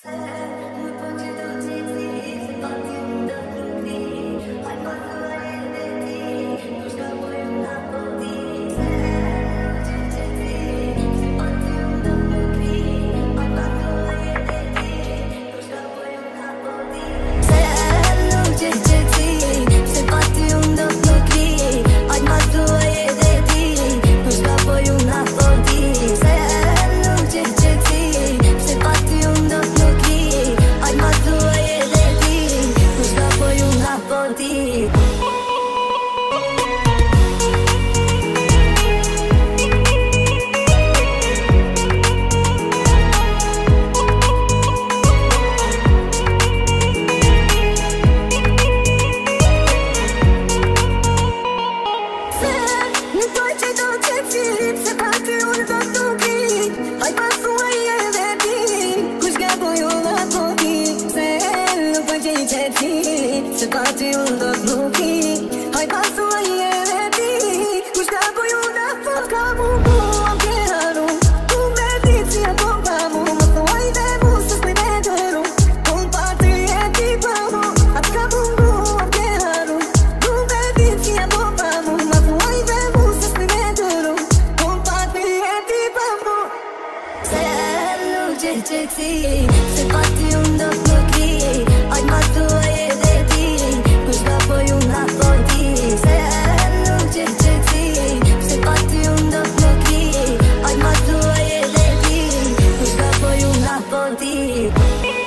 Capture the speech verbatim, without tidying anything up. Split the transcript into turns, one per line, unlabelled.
Se bate un dos nuki, hai pasu ai eleti, kushka boyuna foka bubu amkeharu, tu medizia bombamu, maso ai demu suspendero, comparte eti pamu, atka bubu amkeharu, tu medizia bombamu, maso ai demu suspendero, comparte eti pamu. Se luce ceti, se bate un dos nuki, hai masu ai Deep.